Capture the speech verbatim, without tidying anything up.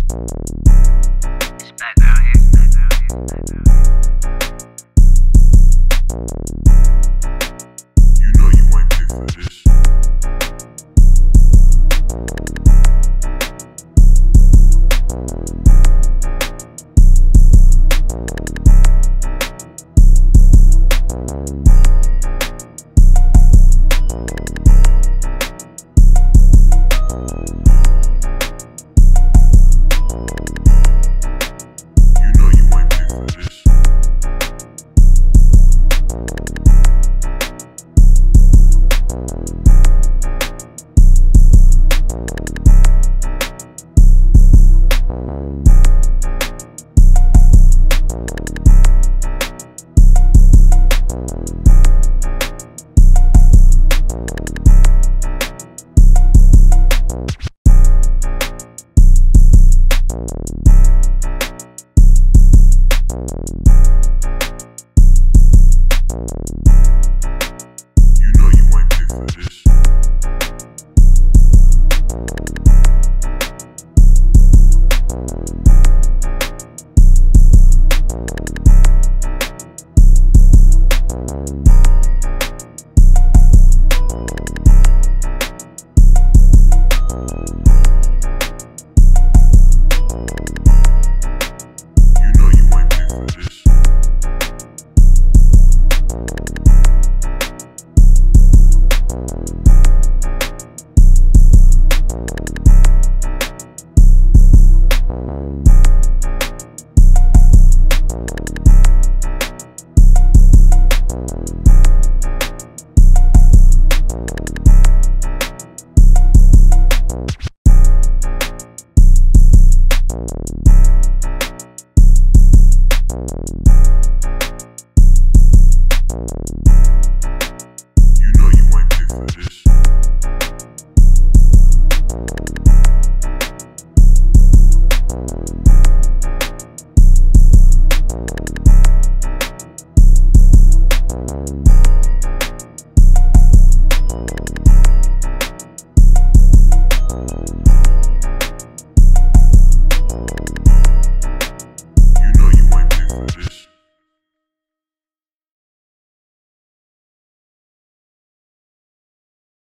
It's background here, background here, background here. You know you ain't fit for this. You know you ain't fit for this. You know you ain't fit for this.